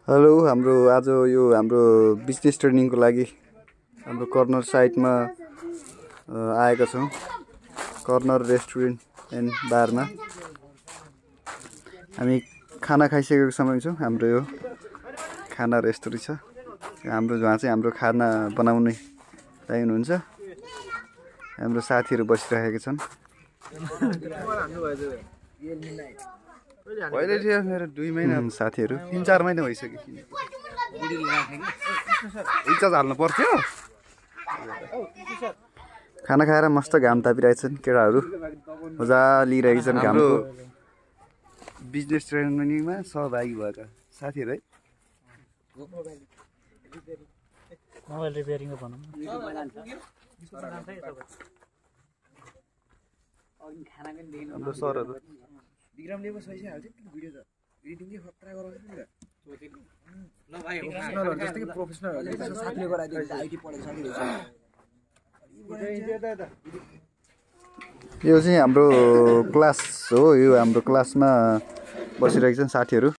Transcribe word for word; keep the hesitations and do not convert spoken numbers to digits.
Hello हाम्रो आज यो हाम्रो बिजनेस ट्रेनिङको लागि हाम्रो कर्नर साइटमा आएका छौँ। कर्नर रेस्टुरेन्ट एन्ड बारमा हामी खाना खाइसकेको समय छौँ। हाम्रो यो खाना रेस्टुरेन्ट छ। हाम्रो जहाँ चाहिँ हाम्रो खाना बनाउने दाइ हुनुहुन्छ। हाम्रो साथीहरू बसिरहेका छन्। पहिले थियो मेरो दुई महिना साथीहरू तीन चार महिना भइसक्यो। रिचार्ज हाल्नु पर्थ्यो। खाना खाएर मस्त घाम तापिरहेछन् केटाहरू, मजा लिइरहेका छन् घामको। बिजनेस ट्रेनिङमा सहभागी भएका साथीहरू है। मोबाइल रिपेयरिङको भनौँ हाम्रो सरहरू विक्रमले पो सही हाल्छ नि भिडियो त एडिटिङ चाहिँ खतरा गराउँछ नि त ल भाइ प्रोफेसनलहरु जस्तै कि प्रोफेसनलहरुले त्यसको साथले गराइदिन्छ आईटी पढेको साथीहरु यो चाहिँ हाम्रो क्लास हो। यो हाम्रो क्लासमा बसिरहेका छन् साथीहरू।